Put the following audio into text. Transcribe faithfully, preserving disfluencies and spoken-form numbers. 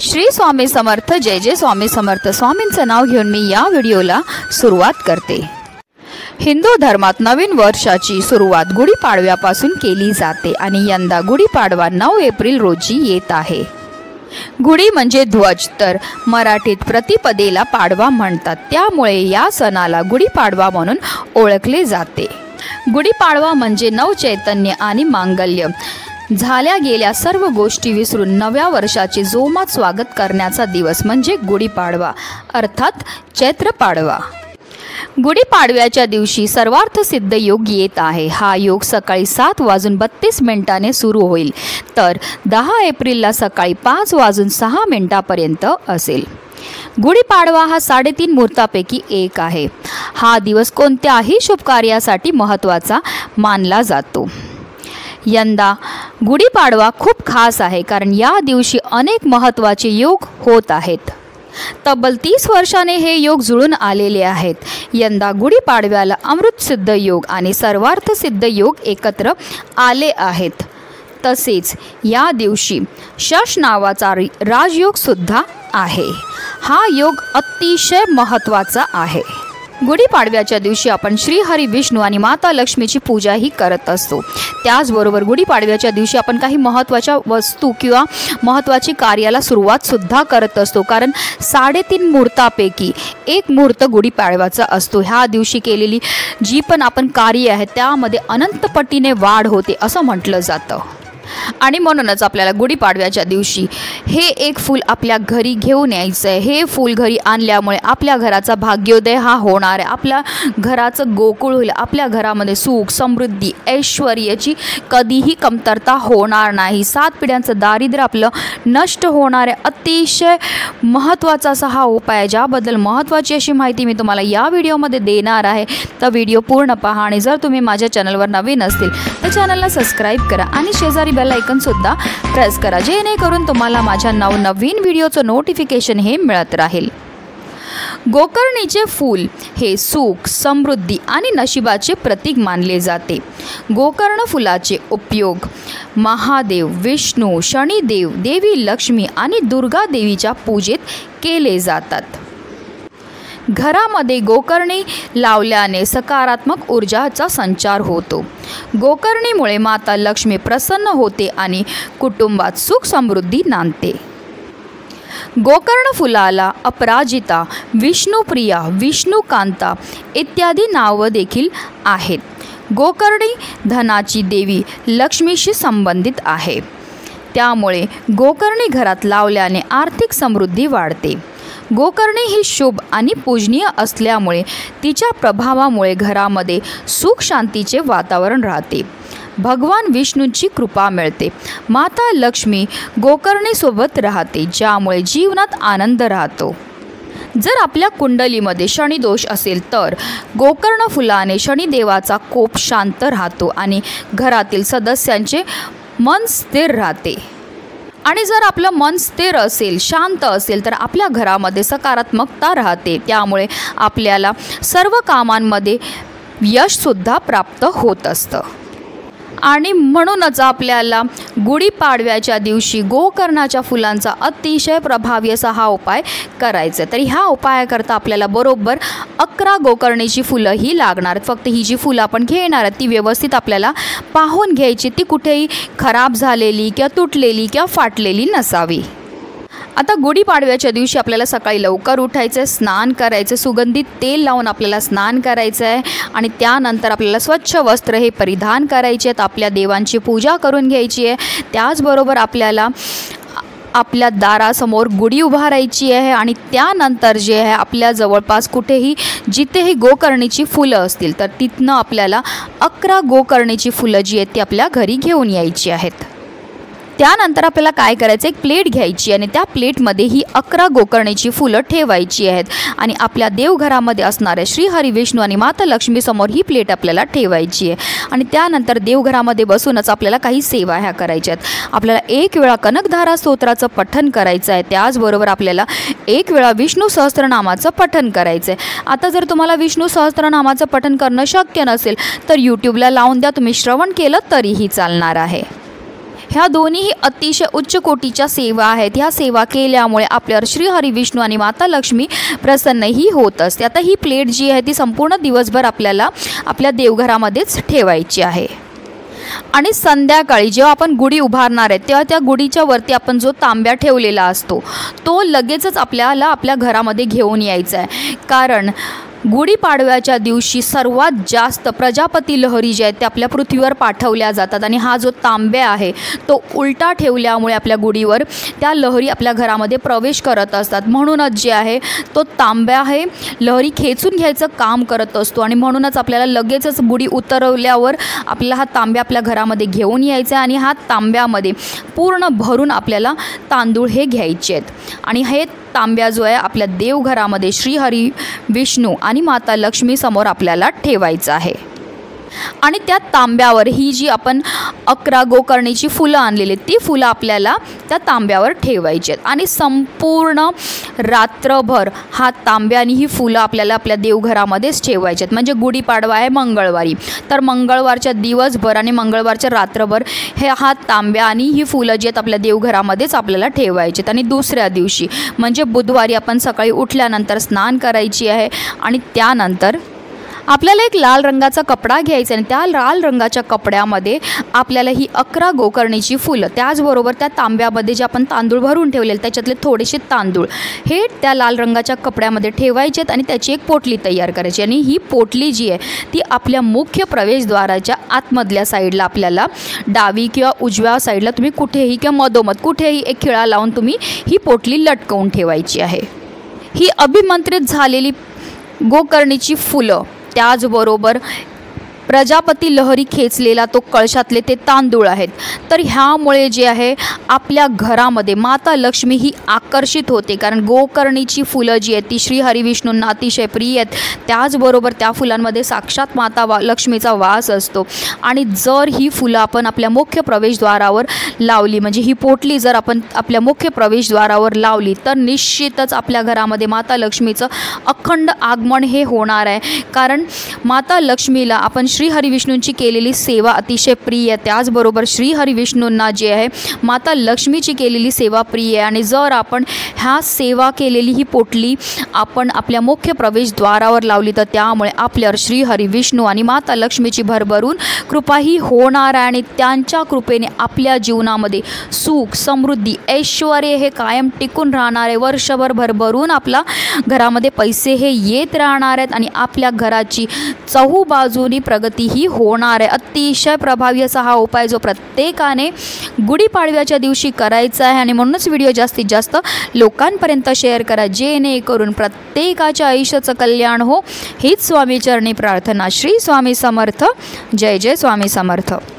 श्री स्वामी समर्थ। जय जय स्वामी समर्थ। स्वामींचं नाव घेऊन मी या व्हिडिओला सुरुवात करते। हिंदू धर्मात नवीन वर्षाची सुरुवात गुढीपाडव्यापासून केली जाते आणि यंदा गुढीपाडवा नऊ एप्रिल रोजी येत आहे। गुढी म्हणजे ध्वज, तर मराठीत प्रतिपदेला पाडवा म्हणतात, त्यामुळे या सणाला गुढीपाडवा म्हणून ओळखले जाते। गुढीपाडवा म्हणजे नवचैतन्य आणि मांगल्य, झाल्या गेल्या सर्व गोष्टी विसरून नव्या वर्षाचे जोमात स्वागत करण्याचा दिवस म्हणजे गुढीपाडवा, अर्थात चैत्र पाडवा। गुढीपाडव्याच्या दिवशी सर्वार्थ सिद्ध योग येत आहे। हा योग सकाळी सात वाजून बत्तीस मिनिटांने सुरू होईल, तर दहा एप्रिलला सकाळी पाच वाजून सहा मिनिटांपर्यंत असेल। गुढीपाडवा हा साडेतीन मुहूर्तापैकी एक आहे। हा दिवस कोणत्याही शुभ कार्यासाठी महत्त्वाचा मानला जातो। यंदा गुढीपाडवा खूप खास आहे, कारण या दिवशी अनेक महत्त्वाचे योग होत आहेत। तब्बल तीस वर्षाने हे योग जुळून आलेले आहेत। यंदा गुढीपाडव्याला अमृत सिद्ध योग आणि सर्वार्थ सिद्ध योग एकत्र आले आहेत। तसेच या दिवशी शश नावाचा राजयोग सुद्धा आहे। हा योग अतिशय महत्त्वाचा आहे। गुढीपाडव्याच्या दिवशी आपण श्री हरी विष्णू आणि माता लक्ष्मीची पूजाही करत असतो। त्याचबरोबर गुढीपाडव्याच्या दिवशी आपण काही महत्त्वाच्या वस्तू किंवा महत्त्वाची कार्याला सुरुवात सुद्धा करत असतो, कारण साडेतीन मुहूर्तापैकी एक मुहूर्त गुढीपाडव्याचा असतो। ह्या दिवशी केलेली जी पण आपण कार्य आहे त्यामध्ये अनंत पटीने वाढ होते असं म्हटलं जातं। आणि म्हणूनच आपल्याला गुढीपाडव्याच्या दिवशी हे एक फूल आपल्या घरी घेऊन यायचं आहे। हे फूल घरी आणल्यामुळे आपल्या घराचा भाग्योदय हा होणार आहे, आपल्या घराचं गोकुळ होईल, आपल्या घरामध्ये सुख समृद्धी ऐश्वर्याची कधीही कमतरता होणार नाही, सात पिढ्यांचं दारिद्र्य आपलं नष्ट होणार आहे। अतिशय महत्त्वाचा असा हा उपाय आहे, ज्याबद्दल महत्त्वाची अशी माहिती मी तुम्हाला या व्हिडिओमध्ये देणार आहे। तर व्हिडिओ पूर्ण पहा आणि जर तुम्ही माझ्या चॅनलवर नवीन असतील तर चॅनलला सबस्क्राईब करा आणि शेजारी बेल आयकॉन सुद्धा प्रेस करा, जेणेकरून तुम्हाला माझ्या नवनवीन व्हिडिओचं नोटिफिकेशन हे मिळत राहील। गोकर्णीचे फूल हे सुख समृद्धी आणि नशिबाचे प्रतीक मानले जाते। गोकर्ण फुलाचे उपयोग महादेव, विष्णू, शनिदेव, देवी लक्ष्मी आणि दुर्गा देवीच्या पूजेत केले जातात। घरामध्ये गोकर्णी लावल्याने सकारात्मक ऊर्जाचा संचार होतो। गोकर्णीमुळे माता लक्ष्मी प्रसन्न होते आणि कुटुंबात सुख समृद्धी नांदते। गोकर्ण फुलाला अपराजिता, विष्णुप्रिया, विष्णुकांता इत्यादी नावं देखील आहेत। गोकर्णी धनाची देवी लक्ष्मीशी संबंधित आहे, त्यामुळे गोकर्णी घरात लावल्याने आर्थिक समृद्धी वाढते। गोकर्णी ही शुभ आणि पूजनीय असल्यामुळे तिच्या प्रभावामुळे घरामध्ये सुख शांतीचे वातावरण राहते। भगवान विष्णूंची कृपा मिळते। माता लक्ष्मी गोकर्णीसोबत राहते, ज्यामुळे जीवनात आनंद राहतो। जर आपल्या कुंडलीमध्ये शनिदोष असेल तर गोकर्ण फुलाने शनिदेवाचा कोप शांत राहतो आणि घरातील सदस्यांचे मन स्थिर राहते। आणि जर आपलं मन स्थिर असेल, शांत असेल तर आपल्या घरामध्ये सकारात्मकता राहते, त्यामुळे आपल्याला सर्व कामांमध्ये यशसुद्धा प्राप्त होत असतं। आणि म्हणूनच आपल्याला गुढीपाडव्याच्या दिवशी गोकर्णाच्या फुलांचा अतिशय प्रभावी असा हा उपाय करायचा। तर ह्या उपायाकरता आपल्याला बरोबर अकरा गोकर्णीची फुलं ही लागणार। फक्त ही जी फुलं आपण घेणार ती व्यवस्थित आपल्याला पाहून घ्यायची, ती कुठेही खराब झालेली किंवा तुटलेली किंवा फाटलेली नसावी। आता गुढीपाडव्याच्या दिवशी आपल्याला सकाळी लवकर उठायचं आहे, स्नान करायचं, सुगंधित तेल लावून आपल्याला स्नान करायचं आहे आणि त्यानंतर आपल्याला स्वच्छ वस्त्र हे परिधान करायचे आहेत, आपल्या देवांची पूजा करून घ्यायची आहे। त्याचबरोबर आपल्याला आपल्या दारासमोर गुढी उभारायची आहे आणि त्यानंतर जे आहे आपल्या जवळपास कुठेही जिथेही गोकर्णीची फुलं असतील तर तिथनं आपल्याला अकरा गोकर्णीची फुलं जी आहेत ती आपल्या घरी घेऊन यायची आहेत। त्यानंतर आपल्याला काय करायचं, एक प्लेट घ्यायची आणि त्या प्लेटमध्ये ही अकरा गोकर्णीची फुलं ठेवायची आहेत आणि आपल्या देवघरामध्ये असणाऱ्या श्री हरी विष्णू आणि माता लक्ष्मीसमोर ही प्लेट आपल्याला ठेवायची आहे। आणि त्यानंतर देवघरामध्ये बसूनच आपल्याला काही सेवा ह्या करायच्या आहेत। आपल्याला एक वेळा कनकधारा स्तोत्राचं पठण करायचं आहे, त्याचबरोबर आपल्याला एक वेळा विष्णू सहस्त्रनामाचं पठण करायचं आहे। आता जर तुम्हाला विष्णू सहस्त्रनामाचं पठण करणं शक्य नसेल तर यूट्यूबला लावून द्या, तुम्ही श्रवण केलं तरीही चालणार आहे। ह्या दोन्हीही अतिशय उच्च कोटीच्या सेवा आहेत. ह्या सेवा केल्यामुळे आपल्यावर श्री हरी विष्णू आणि माता लक्ष्मी प्रसन्नही होत असते. आता ही प्लेट जी आहे ती संपूर्ण दिवसभर आपल्याला आपल्या देवघरामध्येच ठेवायची आहे. आणि संध्याकाळी जेव्हा आपण गुढी उभारणार आहे तेव्हा त्या गुढीच्या वरती आपण जो तांब्या ठेवलेला असतो तो लगेचच आपल्याला आपल्या घरामध्ये घेऊन यायचा आहे. कारण गुढीपाडव्याच्या दिवशी सर्वात जास्त प्रजापती लहरी ज्या आहेत त्या आपल्या पृथ्वीवर पाठवल्या जातात. आणि हा जो तांब्या आहे तो उलटा ठेवल्यामुळे आपल्या गुढीवर त्या लहरी आपल्या घरामध्ये प्रवेश करत असतात. म्हणूनच जे आहे तो तांब्या आहे लहरी खेचून घ्यायचं काम करत असतो. आणि म्हणूनच आपल्याला लगेचच गुढी उतरवल्यावर आपल्याला हा तांब्या आपल्या घरामध्ये घेऊन यायचा आहे. आणि हा तांब्यामध्ये पूर्ण भरून आपल्याला तांदूळ हे घ्यायचे आहेत. आणि हे तांब्या जो आहे आपल्या देवघरामध्ये श्री हरी विष्णू आणि माता लक्ष्मी समोर आपल्याला ठेवायचं आहे. आणि त्या तांब्यावर ही जी आपण अकरा गोकर्णीची फुलं आणलेली ती फुलं आपल्याला त्या तांब्यावर ठेवायची आहेत. आणि संपूर्ण रात्रभर हा तांब्या आणि ही फुलं आपल्याला आपल्या देवघरामध्येच ठेवायची आहेत. म्हणजे गुढीपाडवा आहे मंगळवारी, तर मंगळवारच्या दिवसभर आणि मंगळवारच्या रात्रभर हे हा तांब्या आणि ही फुलं जी आहेत आपल्या देवघरामध्येच आपल्याला ठेवायची आहेत. आणि दुसऱ्या दिवशी म्हणजे बुधवारी आपण सकाळी उठल्यानंतर स्नान करायची आहे. आणि त्यानंतर आपल्याला एक लाल रंगाचा कपडा घ्यायचा आणि त्या लाल रंगाच्या कपड्यामध्ये आपल्याला ही अकरा गोकर्णीची फुलं त्याचबरोबर त्या तांब्यामध्ये जे आपण तांदूळ भरून ठेवलेले त्याच्यातले थोडेसे तांदूळ हे त्या लाल रंगाच्या कपड्यामध्ये ठेवायचे आहेत. आणि त्याची एक पोटली तयार करायची. आणि ही पोटली जी आहे ती आपल्या मुख्य प्रवेशद्वाराच्या आतमधल्या साईडला आपल्याला डावी किंवा उजव्या साईडला तुम्ही कुठेही किंवा मधोमध कुठेही एक खिळा लावून तुम्ही ही पोटली लटकवून ठेवायची आहे. ही अभिमंत्रित झालेली गोकर्णीची फुलं त्याचबरोबर प्रजापती लहरी खेचलेला तो कळशातले ते तांदूळ आहेत. तर ह्यामुळे जे आहे आपल्या घरामध्ये माता लक्ष्मी ही आकर्षित होते. कारण गोकर्णीची फुलं जी आहेत ती श्री हरी विष्णूंना अतिशय प्रिय आहेत. त्याचबरोबर त्या फुलांमध्ये साक्षात माता वा लक्ष्मीचा वास असतो. आणि जर ही फुलं आपण आपल्या मुख्य प्रवेशद्वारावर लावली म्हणजे ही पोटली जर आपण आपल्या मुख्य प्रवेशद्वारावर लावली तर निश्चितच आपल्या घरामध्ये माता लक्ष्मीचं अखंड आगमन हे होणार आहे. कारण माता लक्ष्मीला आपण श्री हरी विष्णूंची केलेली सेवा अतिशय प्रिय आहे. त्याचबरोबर श्री हरी विष्णूंना जे आहे माता लक्ष्मीची केलेली सेवा प्रिय आहे. आणि जर आपण ह्या सेवा केलेली ही पोटली आपण आपल्या मुख्य प्रवेशद्वारावर लावली तर त्यामुळे आपल्यावर श्री हरी विष्णू आणि माता लक्ष्मीची भरभरून कृपाही होणार आहे. आणि त्यांच्या कृपेने आपल्या जीवनामध्ये सुख समृद्धी ऐश्वर हे कायम टिकून राहणार आहे. वर्षभर भरभरून आपला घरामध्ये पैसे हे येत राहणार आहेत. आणि आपल्या घराची चहूबाजूनी प्रगती ही होणार आहे. अतिशय प्रभावी असा हा उपाय जो प्रत्येकाने गुढीपाडव्याच्या दिवशी करायचा आहे. आणि म्हणूनच व्हिडिओ जास्तीत जास्त लोकांपर्यंत शेअर करा जेणेकरून प्रत्येकाच्या आयुष्याचं कल्याण हो. हीच स्वामी चरणी प्रार्थना. श्री स्वामी समर्थ. जय जय स्वामी समर्थ.